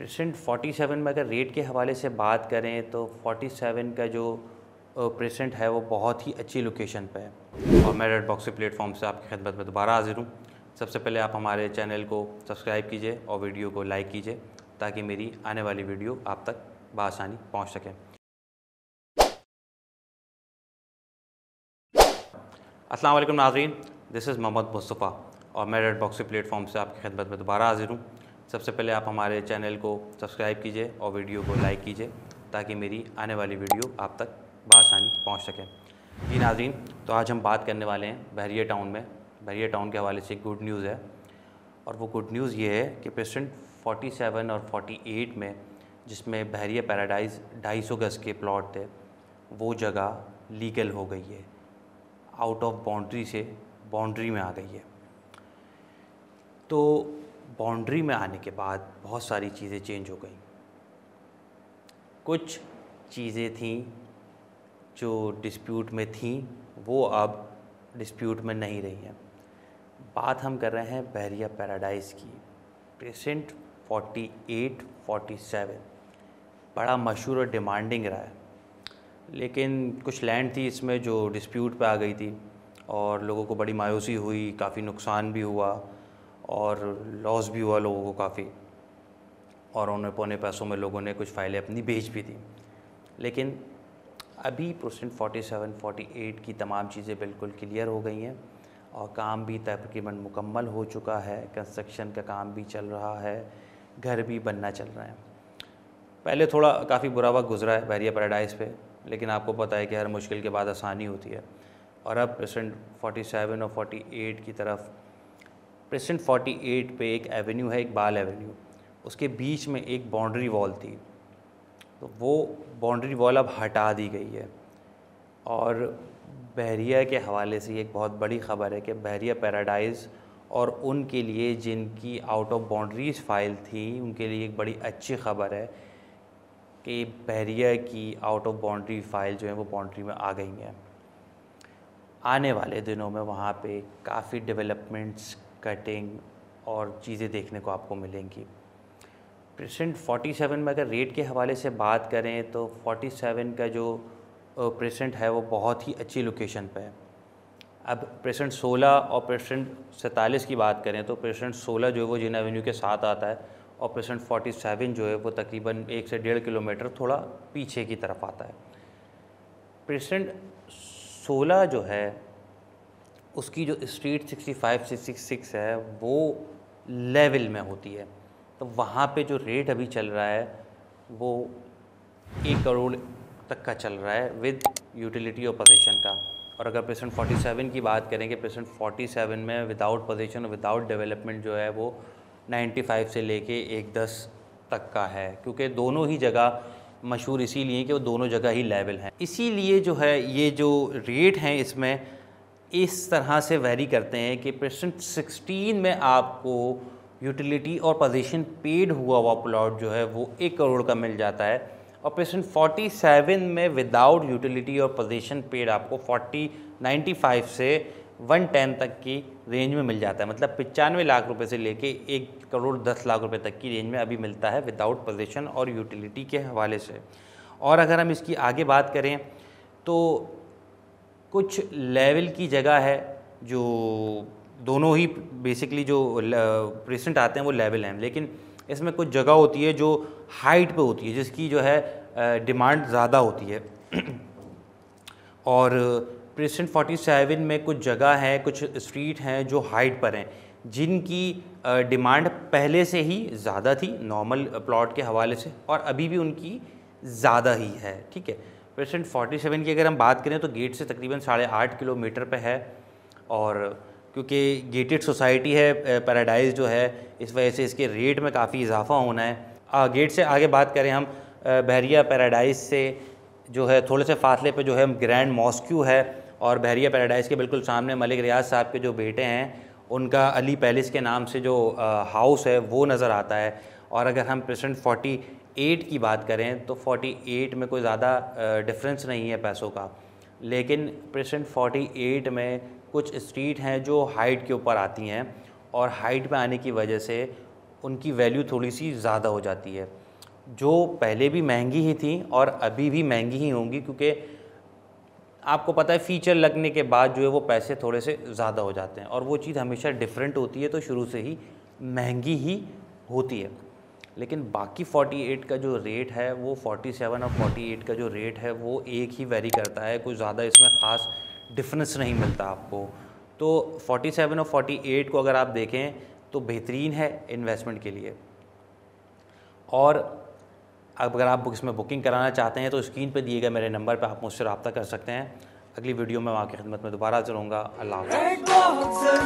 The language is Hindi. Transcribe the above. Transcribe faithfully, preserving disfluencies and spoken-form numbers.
प्रेसेंट सैंतालीस में अगर रेट के हवाले से बात करें तो सैंतालीस का जो प्रेसेंट है वो बहुत ही अच्छी लोकेशन पे है और मैं रेड बॉक्सी प्लेटफॉर्म से आपकी खिदमत में दोबारा हाजिर हूँ। सबसे पहले आप हमारे चैनल को सब्सक्राइब कीजिए और वीडियो को लाइक कीजिए ताकि मेरी आने वाली वीडियो आप तक बआसानी पहुँच सके। अस्सलाम वालेकुम नाज़रीन, दिस इज़ मोहम्मद मुस्तफ़ा और मैं रेड बॉक्सी प्लेटफॉर्म से आपकी खिदमत में दोबारा हाजिर हूँ। सबसे पहले आप हमारे चैनल को सब्सक्राइब कीजिए और वीडियो को लाइक कीजिए ताकि मेरी आने वाली वीडियो आप तक बआसानी पहुँच सके। जी नाज़रीन, तो आज हम बात करने वाले हैं बहरिया टाउन में। बहरिया टाउन के हवाले से एक गुड न्यूज़ है और वो गुड न्यूज़ ये है कि प्रेसेंट सैंतालीस और अड़तालीस में जिसमें बहरिया पैराडाइज़ ढाई सौ गज़ के प्लॉट थे वो जगह लीगल हो गई है, आउट ऑफ बाउंड्री से बाउंड्री में आ गई है। तो बाउंड्री में आने के बाद बहुत सारी चीज़ें चेंज हो गई। कुछ चीज़ें थीं जो डिस्प्यूट में थीं वो अब डिस्प्यूट में नहीं रही हैं। बात हम कर रहे हैं बहरिया पैराडाइज़ की। प्रेसेंट अड़तालीस सैंतालीस बड़ा मशहूर और डिमांडिंग रहा है, लेकिन कुछ लैंड थी इसमें जो डिस्प्यूट पे आ गई थी और लोगों को बड़ी मायूसी हुई, काफ़ी नुकसान भी हुआ और लॉस भी हुआ लोगों को काफ़ी, और उन्हें पौने पैसों में लोगों ने कुछ फाइलें अपनी बेच भी दी। लेकिन अभी प्रेसेंट सैंतालीस अड़तालीस की तमाम चीज़ें बिल्कुल क्लियर हो गई हैं और काम भी तकरीबन मुकम्मल हो चुका है। कंस्ट्रक्शन का काम भी चल रहा है, घर भी बनना चल रहा है। पहले थोड़ा काफ़ी बुरा वक्त गुजरा है बहरिया पैराडाइज़ पे, लेकिन आपको पता है कि हर मुश्किल के बाद आसानी होती है। और अब प्रेसेंट सैंतालीस और अड़तालीस की तरफ प्रेसेंट अड़तालीस पे एक एवेन्यू है, इकबाल एवेन्यू, उसके बीच में एक बाउंड्री वॉल थी, तो वो बाउंड्री वॉल अब हटा दी गई है। और बहरिया के हवाले से एक बहुत बड़ी ख़बर है कि बहरिया पैराडाइज़ और उनके लिए जिनकी आउट ऑफ बाउंड्रीज फ़ाइल थी उनके लिए एक बड़ी अच्छी ख़बर है कि बहरिया की आउट ऑफ बाउंड्री फ़ाइल जो है वो बाउंड्री में आ गई हैं। आने वाले दिनों में वहाँ पे काफ़ी डेवलपमेंट्स, कटिंग और चीज़ें देखने को आपको मिलेंगी। प्रेसेंट सैंतालीस में अगर रेट के हवाले से बात करें तो सैंतालीस का जो प्रेसेंट है वो बहुत ही अच्छी लोकेशन पे है। अब प्रेसेंट सोलह और प्रेसेंट सैंतालीस की बात करें तो प्रेसेंट सोलह जो है वो जिन एवेन्यू के साथ आता है और प्रेसेंट सैंतालीस जो है वो तकरीबन एक से डेढ़ किलोमीटर थोड़ा पीछे की तरफ आता है। प्रेसेंट सोलह जो है उसकी जो स्ट्रीट पैंसठ से छियासठ है वो लेवल में होती है, तो वहाँ पे जो रेट अभी चल रहा है वो एक करोड़ तक का चल रहा है विद यूटिलिटी और पोजीशन का। और अगर प्रेसेंट सैंतालीस की बात करें कि प्रेसेंट सैंतालीस में विदाउट पोजीशन और विदाउट डेवलपमेंट जो है वो पचानवे से लेके एक दस तक का है, क्योंकि दोनों ही जगह मशहूर इसीलिए कि वो दोनों जगह ही लेवल हैं। इसीलिए जो है ये जो रेट हैं इसमें इस तरह से वेरी करते हैं कि प्रेसेंट सोलह में आपको यूटिलिटी और पोजीशन पेड हुआ हुआ प्लॉट जो है वो एक करोड़ का मिल जाता है और प्रेसेंट सैंतालीस में विदाउट यूटिलिटी और पोजीशन पेड आपको चालीस पचानवे से एक सौ दस तक की रेंज में मिल जाता है। मतलब पचानवे लाख रुपए से लेके एक करोड़ दस लाख रुपए तक की रेंज में अभी मिलता है विदाउट पोजीशन और यूटिलिटी के हवाले से। और अगर हम इसकी आगे बात करें तो कुछ लेवल की जगह है जो दोनों ही बेसिकली जो प्रेसेंट आते हैं वो लेवल हैं, लेकिन इसमें कुछ जगह होती है जो हाइट पे होती है जिसकी जो है डिमांड ज़्यादा होती है। और प्रेसेंट सैंतालीस में कुछ जगह है, कुछ स्ट्रीट हैं जो हाइट पर हैं जिनकी डिमांड पहले से ही ज़्यादा थी नॉर्मल प्लॉट के हवाले से और अभी भी उनकी ज़्यादा ही है। ठीक है, प्रेसेंट सैंतालीस की अगर हम बात करें तो गेट से तकरीबन साढ़े आठ किलोमीटर पे है और क्योंकि गेटेड सोसाइटी है पैराडाइज़ जो है इस वजह से इसके रेट में काफ़ी इजाफा होना है। आ, गेट से आगे बात करें हम बहरिया पैराडाइज़ से जो है थोड़े से फासले पे जो है ग्रैंड मॉस्क्यू है और बहरिया पैराडाइज़ के बिल्कुल सामने मलिक रियाज साहब के जो बेटे हैं उनका अली पैलेस के नाम से जो आ, हाउस है वो नज़र आता है। और अगर हम प्रेसेंट अड़तालीस की बात करें तो अड़तालीस में कोई ज़्यादा डिफरेंस नहीं है पैसों का, लेकिन प्रेसेंट अड़तालीस में कुछ स्ट्रीट हैं जो हाइट के ऊपर आती हैं और हाइट पे आने की वजह से उनकी वैल्यू थोड़ी सी ज़्यादा हो जाती है, जो पहले भी महंगी ही थी और अभी भी महंगी ही होंगी, क्योंकि आपको पता है फीचर लगने के बाद जो है वो पैसे थोड़े से ज़्यादा हो जाते हैं और वो चीज़ हमेशा डिफरेंट होती है, तो शुरू से ही महंगी ही होती है। लेकिन बाकी अड़तालीस का जो रेट है वो सैंतालीस और अड़तालीस का जो रेट है वो एक ही वेरी करता है, कुछ ज़्यादा इसमें ख़ास डिफरेंस नहीं मिलता आपको। तो सैंतालीस और अड़तालीस को अगर आप देखें तो बेहतरीन है इन्वेस्टमेंट के लिए। और अगर आप इसमें बुकिंग कराना चाहते हैं तो स्क्रीन पे दिए गए मेरे नंबर पे आप मुझसे रब्ता कर सकते हैं। अगली वीडियो में वहाँ की खिदमत में दोबारा हाज़िर होऊंगा। अल्लाह हाफ़िज़।